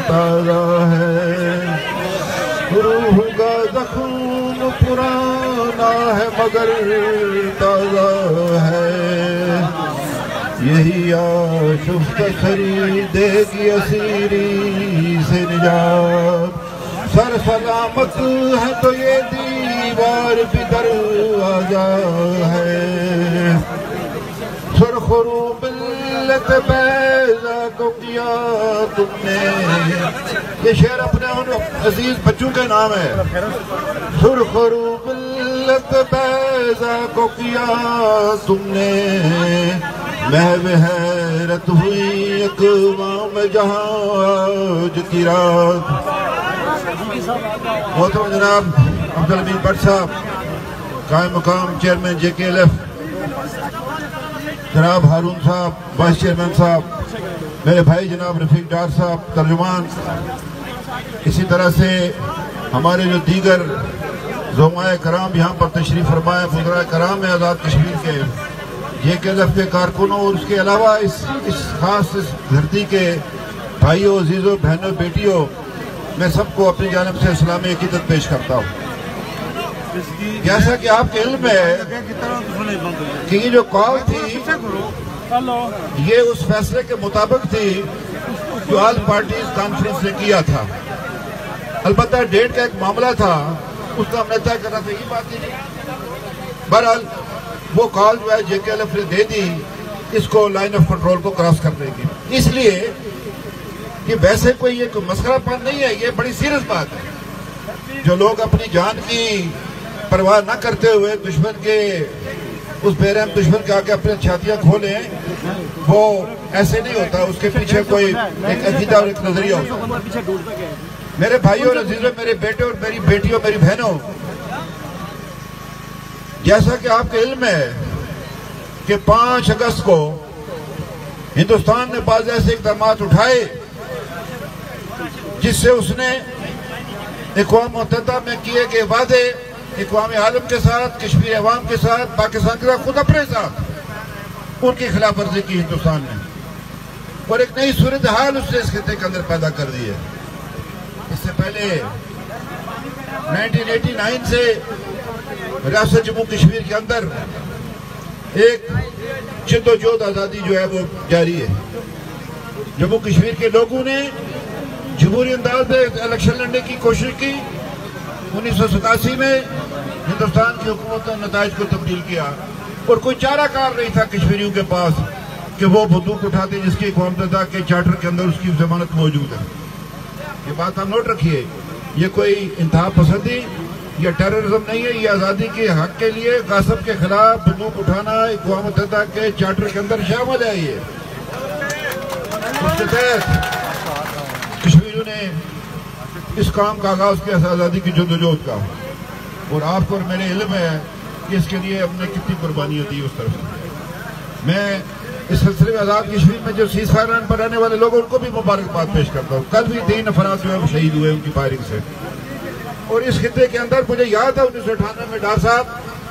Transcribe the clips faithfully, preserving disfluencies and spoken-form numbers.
تازہ ہے، روح کا زخم پرانا ہے مگر تازہ ہے، یہی آشفت سری دے گی اسیری سے نجات، سر سلامت ہے تو یہ دیوار بھی دروازہ ہے، سرخ رو ملت بیضا کو کیا تم نے، یہ شعر اپنے ان عزیز بچوں کے نام ہے، سرخ رو ملت بیضا کو کیا تم نے، محو حیرت ہوئی اقوام جہاں آج کی رات۔ محترم جناب عبدالامین بٹ صاحب، قائم مقام چیئرمین جے کے ایل ایف، جناب ہارون صاحب وائس چیئرمین صاحب، میرے بھائی جناب رفیق ڈار صاحب ترجمان، اسی طرح سے ہمارے جو دیگر زمرائے کرام یہاں پر تشریف فرمائے، وزرائے کرام ہیں آزاد کشمیر کے، جے کے ایل ایف کے کارکنوں، اور اس کے علاوہ اس اس خاص اس دھرتی کے بھائیوں، عزیزوں، بہنوں، بیٹیوں، میں سب کو اپنی جانب سے اسلامی عقیدت پیش کرتا ہوں۔ جیسا کہ آپ کے علم ہے کہ یہ جو کال تھی یہ اس فیصلے کے مطابق تھی جو آل پارٹیز کانفرنس نے کیا تھا، البتہ ڈیٹ کا ایک معاملہ تھا، اس کا ہم نے طے کرنا تھا، یہ بات ہی نہیں۔ بہرحال وہ کال جو ہے جے کے ایل ایف نے دے دی اس کو لائن آف کنٹرول کو کراس کرنے کی، اس لیے کہ ویسے کوئی یہ کوئی مسخرہ پن نہیں ہے، یہ بڑی سیریس بات ہے۔ جو لوگ اپنی جان کی پرواہ نہ کرتے ہوئے دشمن کے اس بے رحم دشمن کے آگے اپنے چھاتیاں کھولیں، وہ ایسے نہیں ہوتا، اس کے پیچھے کوئی ایک عقیدہ اور ایک نظریہ ہوتا۔ میرے بھائیوں اور عزیزوں، میرے بیٹے اور میری بیٹیوں، میری بہنوں، جیسا کہ آپ کے علم ہے کہ پانچ اگست کو ہندوستان نے بعض ایسے اقدامات اٹھائے جس سے اس نے اقوام متحدہ میں کیے گئے وعدے اقوام عالم کے ساتھ، کشمیر عوام کے ساتھ، پاکستان کے ساتھ، خود اپنے ساتھ ان کی خلاف ورزی کی ہندوستان نے، اور ایک نئی صورتحال اس نے اس خطے کے اندر پیدا کر دی ہے۔ اس سے پہلے نائنٹین ایٹی نائن سے ریاست جموں کشمیر کے اندر ایک جد و جہد آزادی جو ہے وہ جاری ہے۔ جموں کشمیر کے لوگوں نے جمہوری انداز میں الیکشن لڑنے کی کوشش کی، انیس سو ستاسی میں ہندوستان کی حکومت نے نتائج کو تبدیل کیا، اور کوئی چارہ کار نہیں تھا کشمیریوں کے پاس کہ وہ بندوق اٹھاتے جس کی اقوام متحدہ کے چارٹر کے اندر اس کی ضمانت موجود ہے۔ یہ بات آپ نوٹ رکھیے، یہ کوئی انتہا پسندی یا ٹیررزم نہیں ہے، یہ آزادی کے حق کے لیے غاصب کے خلاف بندوق اٹھانا اقوام متحدہ کے چارٹر کے اندر شامل ہے۔ یہ اس کے تحت کشمیریوں نے اس کام کا آغاز کیا آزادی کی جدوجہد کا، اور آپ کو اور میرے علم ہے کہ اس کے لیے ہم نے کتنی قربانیاں دی اس طرف سے۔ میں اس سلسلے میں آزاد کشمیر میں جو سیز فائر لائن پر رہنے والے لوگ ان کو بھی مبارکباد پیش کرتا ہوں۔ کل بھی تین افراد جو ہے وہ شہید ہوئے ان کی فائرنگ سے، اور اس خطے کے اندر مجھے یاد ہے انیس سو اٹھانوے میں ڈار صاحب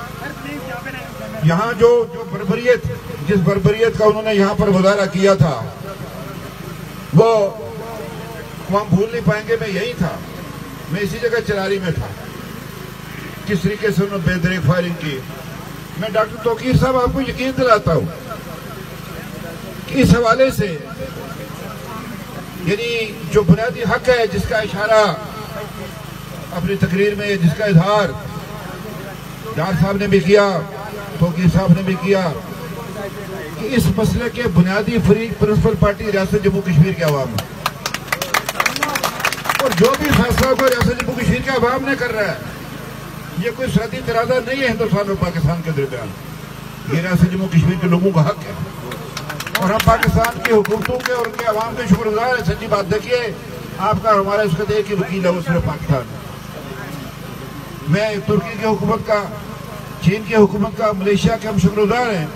یہاں جو جو بربریت جس بربریت کا انہوں نے یہاں پر مظاہرہ کیا تھا وہ ہم بھول نہیں پائیں گے۔ میں یہی تھا، میں اسی جگہ چراری میں تھا، کس طریقے سے انہوں نے بے دریغ فائرنگ کی۔ میں ڈاکٹر توقیر صاحب آپ کو یقین دلاتا ہوں کہ اس حوالے سے یعنی جو بنیادی حق ہے جس کا اشارہ اپنی تقریر میں، جس کا اظہار ڈار صاحب نے بھی کیا، توقیر صاحب نے بھی کیا، کہ اس مسئلے کے بنیادی فریق پرنسپل پارٹی ریاست جموں کشمیر کے عوام ہے، اور جو بھی فیصلہ کو ریاست جموں کشمیر کے عوام نے کر رہا ہے یہ کوئی سرحدی تنازع نہیں ہے ہندوستان اور پاکستان کے درمیان، یہ ریاست جموں کشمیر کے لوگوں کا حق ہے، اور ہم پاکستان کی حکومتوں کے اور ان کے عوام کے شکر گزار ہیں۔ سچی بات دیکھیے، آپ کا ہمارا اس کا ایک ہی وکیل ہے، وہ صرف پاکستان۔ میں ترکی کی حکومت کا، چین کی حکومت کا، ملیشیا کے ہم شکر گزار ہیں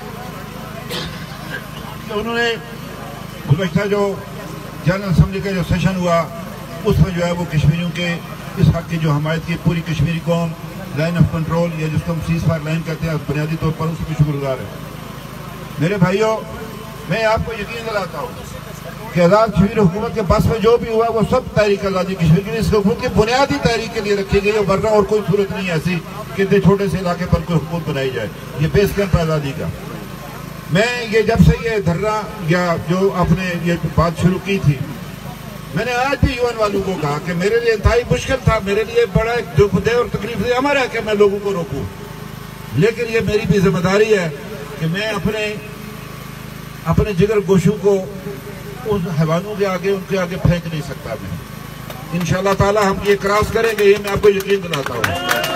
کہ انہوں نے گزشتہ جو جنرل اسمبلی کا جو سیشن ہوا اس میں جو ہے وہ کشمیریوں کے اس حق کی جو حمایت کی پوری کشمیری قوم لائن آف کنٹرول یا جس کو ہم سیز فائر لائن کہتے ہیں بنیادی طور پر اس کی شکر گزار ہے۔ میرے بھائیوں، میں آپ کو یقین دلاتا ہوں کہ آزاد کشمیر حکومت کے پاس میں جو بھی ہوا وہ سب تحریک آزادی کشمیر کی اس حکومت کی بنیادی تحریک کے لیے رکھی گئی ہے، ورنہ اور کوئی صورت نہیں ایسی کہ اتنے چھوٹے سے علاقے پر کوئی حکومت بنائی جائے. یہ بیس کیمپ آزادی کا. میں یہ جب سے یہ دھرنا یا جو آپ نے یہ بات شروع کی تھی، میں نے آج بھی یو این والوں کو کہا کہ میرے لیے انتہائی مشکل تھا، میرے لیے بڑا دکھ دے اور تکلیف دے ہمارا کہ میں لوگوں کو روکوں، لیکن یہ میری بھی ذمہ داری ہے کہ میں اپنے اپنے جگر گوشوں کو ان حیوانوں کے آگے ان کے آگے پھینک نہیں سکتا. میں انشاءاللہ تعالی ہم یہ کراس کریں گے، یہ میں آپ کو یقین دلاتا ہوں،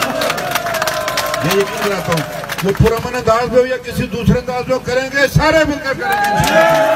یہ یقین دلاتا ہوں. وہ پرامن انداز میں ہو یا کسی دوسرے انداز میں کریں گے، سارے مل کر کریں گے.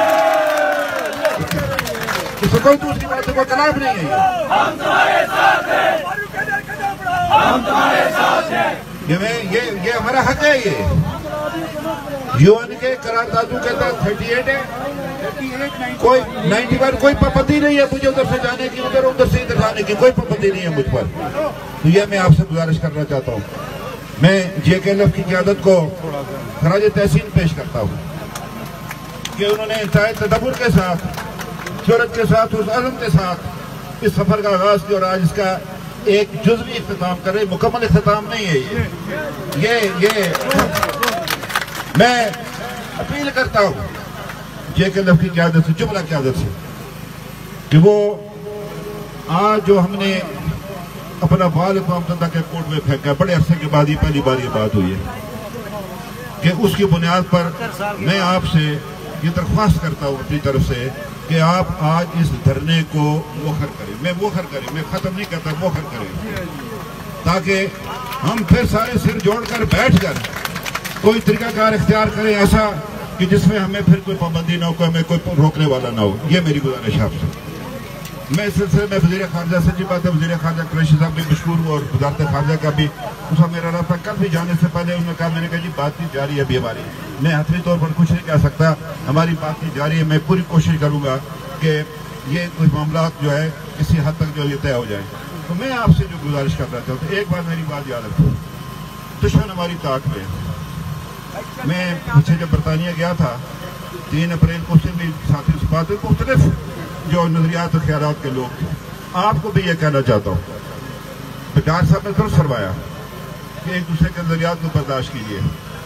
اس سے کوئی دوسری بات کو خلاف نہیں ہے. ہم تمہارے ساتھ ہیں، ہم تمہارے ساتھ ہیں. یہ ہمارا حق ہے. یہ یو این کے قراردادوں کے تحت تھرٹی ایٹ ہے، کوئی نائنٹی ون کوئی پابندی نہیں ہے مجھے ادھر سے جانے کی، ادھر ادھر سے ادھر جانے کی کوئی پابندی نہیں ہے مجھ پر. تو یہ میں آپ سے گزارش کرنا چاہتا ہوں. میں جے کے ایل ایف کی قیادت کو خراج تحسین پیش کرتا ہوں کہ انہوں نے انتہائی تدبر کے ساتھ، جرأت کے ساتھ، اس عزم کے ساتھ اس سفر کا آغاز کیا اور آج اس کا ایک جزوی اختتام کرے، مکمل اختتام نہیں ہے. یہ یہ یہ میں اپیل کرتا ہوں جے کے ایل ایف کی قیادت سے، جملہ قیادت سے، کہ وہ آج جو ہم نے اپنا بال اقوام متحدہ کے کورٹ میں پھینکا، بڑے عرصے کے بعد یہ پہلی بار یہ بات ہوئی ہے کہ اس کی بنیاد پر میں آپ سے یہ درخواست کرتا ہوں اپنی طرف سے کہ آپ آج اس دھرنے کو مؤخر کریں. میں مؤخر کریں، میں ختم نہیں کرتا، مؤخر کریں، تاکہ ہم پھر سارے سر جوڑ کر بیٹھ کر کوئی طریقہ کار اختیار کریں ایسا کہ جس میں ہمیں پھر کوئی پابندی نہ ہو، کوئی ہمیں کوئی روکنے والا نہ ہو. یہ میری گزارش آپ سے. میں اس سلسلے میں وزیر خارجہ سے جی بات ہے، وزیر خارجہ قریشی صاحب بھی مشکور ہوں اور وزارت خارجہ کا بھی اس کا میرا رابطہ کل بھی جانے سے پہلے انہوں نے کہا، میں نے کہا جی بات چیت جاری ہے ابھی ہماری، میں حتمی طور پر کچھ نہیں کہہ سکتا، ہماری بات چیت جاری ہے. میں پوری کوشش کروں گا کہ یہ کوئی معاملات جو ہے کسی حد تک جو یہ طے ہو جائیں. تو میں آپ سے جو گزارش کرنا چاہتا ہوں، ایک بار میری بات یاد رکھو، دشمن ہماری طاق میں. میں پیچھے جب برطانیہ گیا تھا تین اپریل کو، اس سے بھی ساتھی سے بات ہوئی، مختلف جو نظریات و خیالات کے لوگ تھے. آپ کو بھی یہ کہنا چاہتا ہوں، ڈاکٹر صاحب نے درست فرمایا کہ ایک دوسرے کے نظریات کو برداشت کیجیے.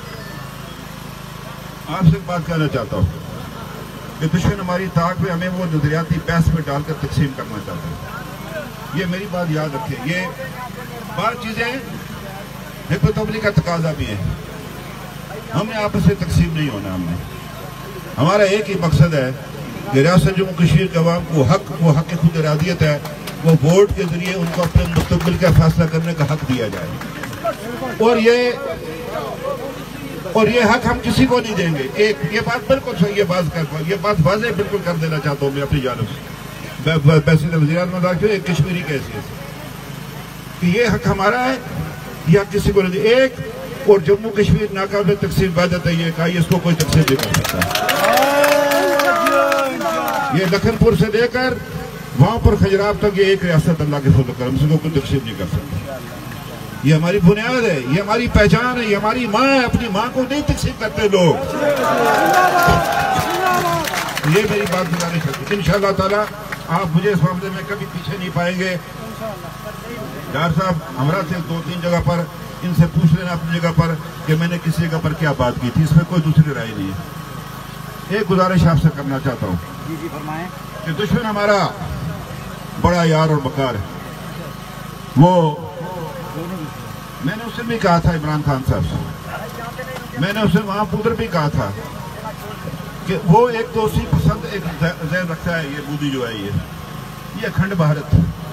آپ سے ایک بات کہنا چاہتا ہوں کہ دشمن ہماری طاق میں ہمیں وہ نظریاتی بحث میں ڈال کر تقسیم کرنا چاہتا ہے. یہ میری بات یاد رکھیں. یہ بات چیزیں حکمت عملی کا تقاضا بھی ہے. ہم نے آپس سے تقسیم نہیں ہونا. ہم نے ہمارا ایک ہی مقصد ہے کہ ریاست جموں کشمیر کے عوام کو حق، وہ حق خود ارادیت ہے، وہ ووٹ کے ذریعے ان کو اپنے مستقبل کا فیصلہ کرنے کا حق دیا جائے. اور یہ اور یہ حق ہم کسی کو نہیں دیں گے. ایک یہ بات بالکل صحیح، یہ بات کر یہ بات واضح بالکل کر دینا چاہتا ہوں میں اپنی جانب سے، وزیر اعظم داخلہ ایک کشمیری کی حیثیت سے، کہ یہ حق ہمارا ہے، یہ حق کسی کو نہیں دے. ایک اور جموں کشمیر ناقابل تقسیم وحدت ہے، یہ کہا اس کو کوئی تقسیم نہیں کر سکتا. یہ لکھن پور سے لے کر وہاں پر خجراب تک یہ ایک ریاست اللہ کے فضل و کرم سے کوئی تقسیم نہیں کر سکتا. یہ ہماری بنیاد ہے، یہ ہماری پہچان ہے، یہ ہماری ماں ہے. اپنی ماں کو نہیں تقسیم کرتے لوگ. یہ میری بات گزارش ہے. انشاءاللہ تعالیٰ آپ مجھے اس معاملے میں کبھی پیچھے نہیں پائیں گے. ڈاکٹر صاحب ہمارا سے دو تین جگہ پر ان سے پوچھ لینا اپنی جگہ پر کہ میں نے کسی جگہ پر کیا بات کی تھی، اس میں کوئی دوسری رائے نہیں ہے. ایک گزارش آپ سے کرنا چاہتا ہوں کہ دشمن ہمارا بڑا یار اور بکار ہے. وہ میں نے اسے بھی کہا تھا عمران خان صاحب سے، میں نے اسے وہاں پودر بھی کہا تھا کہ وہ ایک دوسری پسند ایک ذہن رکھتا ہے. یہ مودی جو ہے یہ یہ اکھنڈ بھارت،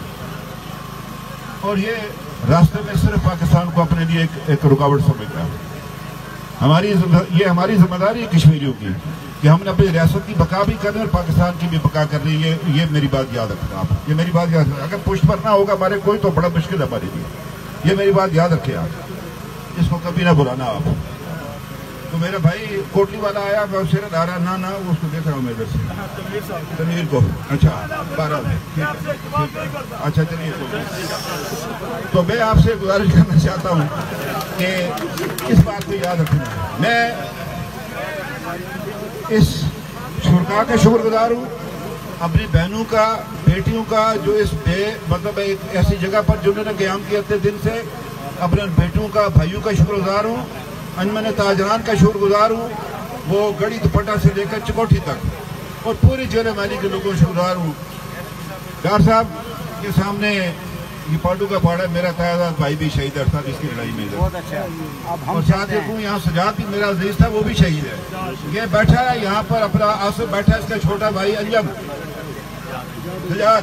اور یہ راستے میں صرف پاکستان کو اپنے لیے ایک, ایک رکاوٹ سمجھتا ہے. ہماری یہ ہماری ذمہ داری ہے کشمیریوں کی کہ ہم نے اپنی ریاست کی بقا بھی کرنی اور پاکستان کی بھی بقا کرنی ہے. یہ میری بات یاد رکھنا آپ، یہ میری بات یاد رکھنا. اگر پشت پر نہ ہوگا ہمارے کوئی تو بڑا مشکل ہے ہمارے لیے. یہ میری بات یاد رکھے آپ، اس کو کبھی نہ بلانا آپ. تو میرا بھائی کوٹلی والا آیا، میں اسے نہ رہا نہ نہ اس کو دیکھ رہا ہوں میں ادھر سے تنویر کو. اچھا بارہ اچھا چلیے. تو میں آپ سے گزارش کرنا چاہتا ہوں کہ اس بات کو یاد رکھنا. میں اس شرکا کا شکر گزار ہوں اپنی بہنوں کا بیٹیوں کا جو اس بے مطلب ایک ایسی جگہ پر جنہوں نے قیام کیا تھے دن سے اپنے بیٹوں کا بھائیوں کا شکر گزار ہوں انجمن تاجران کا شکر گزار ہوں وہ گڑی دوپٹہ سے لے کر چکوٹھی تک اور پوری جیل مالی کے لوگوں کو شکر گزار ہوں. ڈاکٹر صاحب کے سامنے یہ پاٹو کا پاڑا میرا تازہ بھائی بھی شہید ہے اس کی لڑائی میں اور ساتھ دیکھوں یہاں سجاد بھی میرا عزیز تھا وہ بھی شہید ہے. یہ بیٹھا ہے یہاں پر اپنا آصف بیٹھا ہے اس کا چھوٹا بھائی انجم سجاد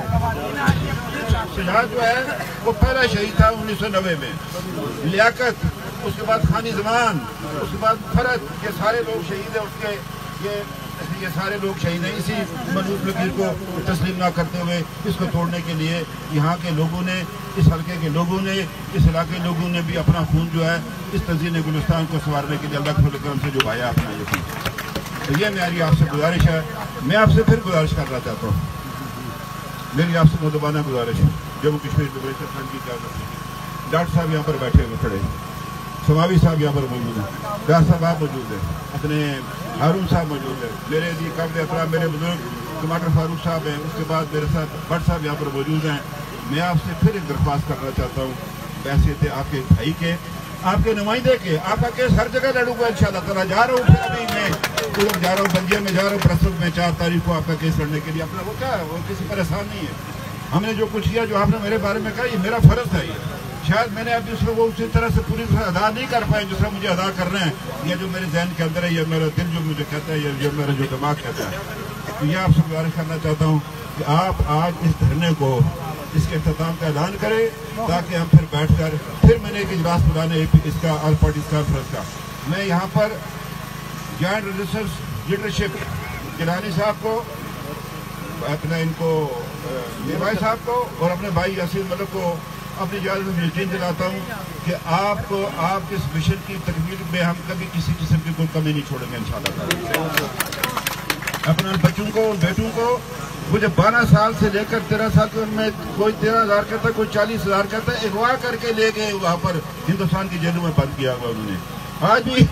سجاد جو ہے وہ پہلا شہید تھا انیس سو نوے میں. لیاقت اس کے بعد خانی زمان اس کے بعد فرد یہ سارے لوگ شہید ہیں اس کے یہ یہ سارے لوگ شہید ہیں. اسی منوط لکیر کو تسلیم نہ کرتے ہوئے اس کو توڑنے کے لیے یہاں کے لوگوں نے اس حلقے کے لوگوں نے اس علاقے کے لوگوں نے بھی اپنا خون جو ہے اس تنظیم گلستان کو سنوارنے کے لیے اللہ کے فضل و کرم سے جو بھایا اپنا یہ خون. تو یہ میری آپ سے گزارش ہے. میں آپ سے پھر گزارش کرنا چاہتا ہوں میری آپ سے مدبانہ گزارش ہے جموں کشمیر لبریشن فرنٹ کی قیادت ڈاکٹر صاحب یہاں پر بیٹھے ہوئے کھڑے سماوی صاحب یہاں پر موجود ہیں ڈاکٹر صاحب آپ موجود ہیں اپنے ہارون صاحب موجود ہیں میرے لیے قابل احترام میرے بزرگ ٹماٹر فاروق صاحب ہیں اس کے بعد میرے ساتھ بٹ صاحب یہاں پر موجود ہیں. میں آپ سے پھر ایک درخواست کرنا چاہتا ہوں ویسے تھے آپ کے بھائی کے آپ کے نمائندے کے آپ کا کیس ہر جگہ لڑوں گا انشاءاللہ تعالیٰ. جا رہا ہوں پھر ابھی میں ادھر جا رہا ہوں بلدیہ میں جا رہا ہوں برسل میں چار تاریخ کو آپ کا کیس لڑنے کے لیے. اپنا وہ کیا ہے وہ کسی پر احسان نہیں ہے. ہم نے جو کچھ کیا جو آپ نے میرے بارے میں کہا یہ میرا فرض تھا. یہ شاید میں نے ابھی اس کو وہ اسی طرح سے پوری طرح ادا نہیں کر پائے جس طرح مجھے ادا کر رہے ہیں. یہ جو میرے ذہن کے اندر ہے یہ میرا دل جو مجھے کہتا ہے یہ میرا جو دماغ کہتا ہے. تو یہ آپ سے گزارش کرنا چاہتا ہوں کہ آپ آج اس دھرنے کو اس کے اختتام کا اعلان کریں تاکہ ہم پھر بیٹھ کر پھر میں نے ایک اجلاس بلانے اس کا آل پارٹیز کانفرنس کا. میں یہاں پر جوائنٹ رجسٹرز لیڈرشپ گیلانی صاحب کو اپنے ان کو بھائی صاحب کو اور اپنے بھائی یاسین ملک کو اپنی اجازت میں یقین دلاتا ہوں کہ آپ کو آپ کے اس مشن کی تکمیل میں ہم کبھی کسی قسم کی کوئی کمی نہیں چھوڑیں گے انشاءاللہ. اپنے بچوں کو بیٹوں کو وہ جب بارہ سال سے لے کر تیرہ سال کے ان میں کوئی تیرہ ہزار کرتا ہے کوئی چالیس ہزار کرتا ہے اغوا کر کے لے گئے وہاں پر ہندوستان کی جیلوں میں بند کیا ہوا انہوں نے. آج بھی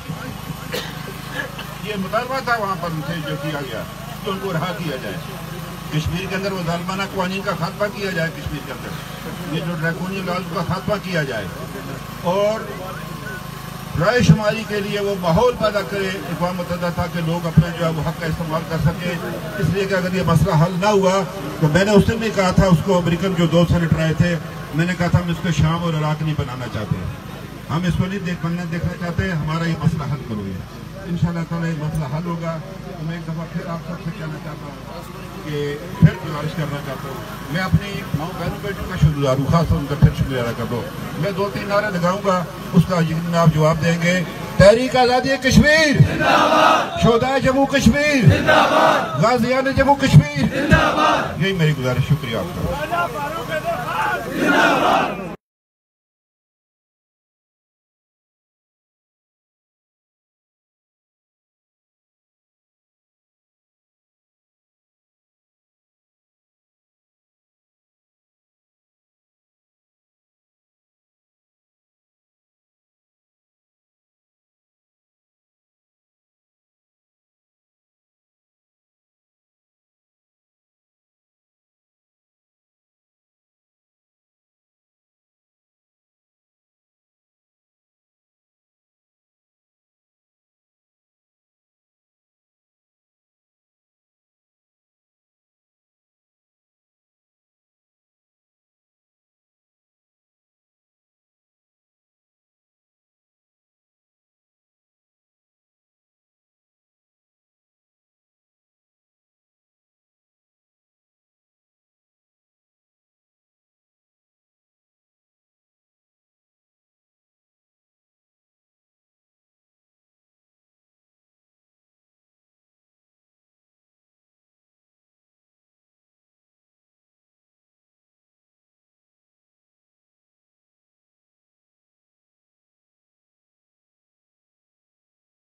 یہ مطالبہ تھا وہاں پر ان سے جو کیا گیا کہ ان کو رہا کیا جائے. کشمیر کے اندر وہ ظالمانہ قوانین کا خاتمہ کیا جائے. کشمیر کے اندر یہ جو ڈریکونین لاز کا خاتمہ کیا جائے اور رائے شماری کے لیے وہ ماحول پیدا کرے اقوام متحدہ تھا کہ لوگ اپنے جو ہے وہ حق کا استعمال کر سکیں. اس لیے کہ اگر یہ مسئلہ حل نہ ہوا تو میں نے اس دن بھی کہا تھا اس کو امریکن جو دو سینیٹر آئے تھے میں نے کہا تھا ہم اس کو شام اور عراق نہیں بنانا چاہتے. ہم اس کو نہیں دیکھ بننا دیکھنا چاہتے. ہمارا یہ مسئلہ حل کرو گے انشاءاللہ تعالیٰ یہ مسئلہ حل ہوگا. تو میں ایک دفعہ پھر آپ سب سے کہنا چاہتا ہوں کہ پھر گزارش کرنا چاہتا ہوں میں اپنی ماؤں بہنوں بیٹوں کا شکر گزار ہوں خاص طور ان کا پھر شکریہ ادا کر دو. میں دو تین نعرے لگاؤں گا اس کا یقیناً آپ جواب دیں گے. تحریک آزادی کشمیر شہدائے جموں کشمیر غازیان جموں کشمیر. یہی میری گزارش. شکریہ آپ کا.